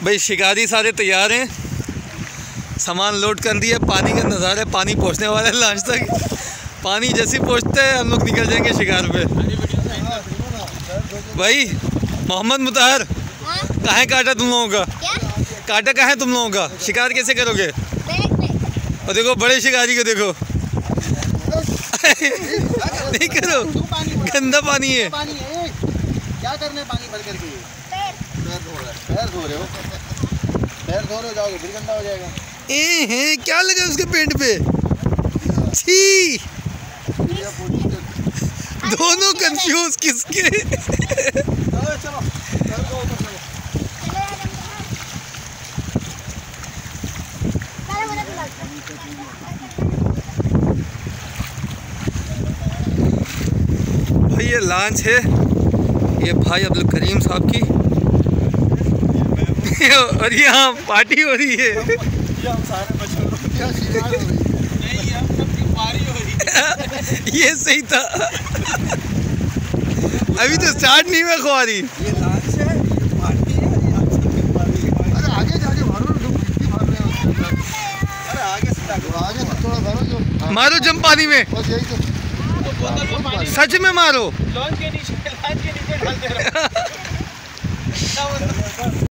भाई शिकारी सारे तैयार हैं, सामान लोड कर दिया। पानी का नज़ारा है, पानी पहुंचने वाला है लॉन्च तक। पानी जैसे पहुंचते हैं हम लोग निकल जाएंगे शिकार पे। भाई मोहम्मद मुताहर, कहाँ है कांटा तुम लोगों का? कांटा कहाँ है तुम लोगों का? शिकार कैसे करोगे? और देखो बड़े शिकारी को देखो। नहीं करो, गंदा पानी है। क्या करने पानी भर करके? पैर धो रहे हो, पैर धो रहे हो, जाओगे फिर गंदा हो जाएगा। क्या लगा उसके पेंट पे? छी, दोनों कंफ्यूज किसके? चलो भाई ये लॉन्च है, ये भाई अब्दुल करीम साहब की और यहाँ पार्टी हो रही है। हम सारे ये सही था। अभी तो स्टार्ट नहीं हुआ खुआरी। ये लॉन्च है, ये पार्टी है, अरे आगे जाके मारो, मार रहे हो। अरे आगे से थोड़ा भरो, जो मारो जम पानी में, बस यही तो। सच में मारो। लॉन्च के नीचे डालते रहो।